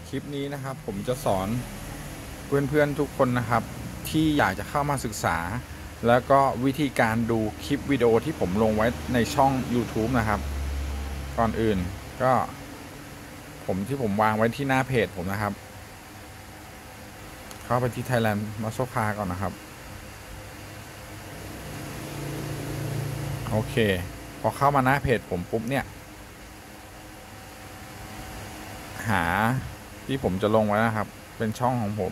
คลิปนี้นะครับผมจะสอนเพื่อนๆทุกคนนะครับที่อยากจะเข้ามาศึกษาแล้วก็วิธีการดูคลิปวิดีโอที่ผมลงไว้ในช่อง YouTube นะครับก่อนอื่นก็ผมวางไว้ที่หน้าเพจผมนะครับเข้าไปที่ Thailand Muscle Car ก่อนนะครับโอเคพอเข้ามาหน้าเพจผมปุ๊บเนี่ยหาที่ผมจะลงไว้นะครับเป็นช่องของผม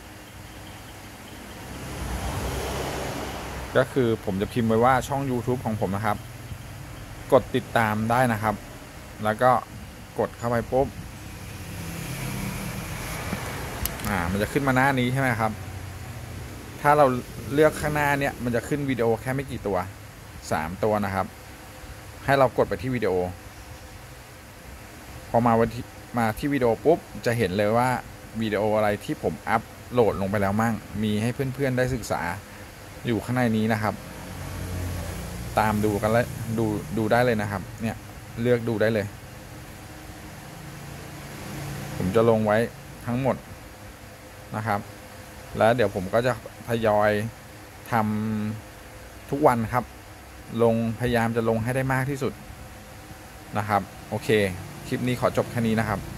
ก็คือผมจะพิมพ์ไว้ว่าช่อง YouTube ของผมนะครับกดติดตามได้นะครับแล้วก็กดเข้าไปปุ๊บมันจะขึ้นมาหน้านี้ใช่ไหมครับถ้าเราเลือกข้างหน้าเนี่ยมันจะขึ้นวิดีโอแค่ไม่กี่ตัว3ตัวนะครับให้เรากดไปที่วิดีโอพอมาที่วิดีโอปุ๊บจะเห็นเลยว่าวิดีโออะไรที่ผมอัพโหลดลงไปแล้วมั่งมีให้เพื่อนๆได้ศึกษาอยู่ข้างในนี้นะครับตามดูกันแล้วดูได้เลยนะครับเนี่ยเลือกดูได้เลยผมจะลงไว้ทั้งหมดนะครับแล้วเดี๋ยวผมก็จะทยอยทำทุกวันครับพยายามจะลงให้ได้มากที่สุดนะครับโอเคคลิปนี้ขอจบแค่นี้นะครับ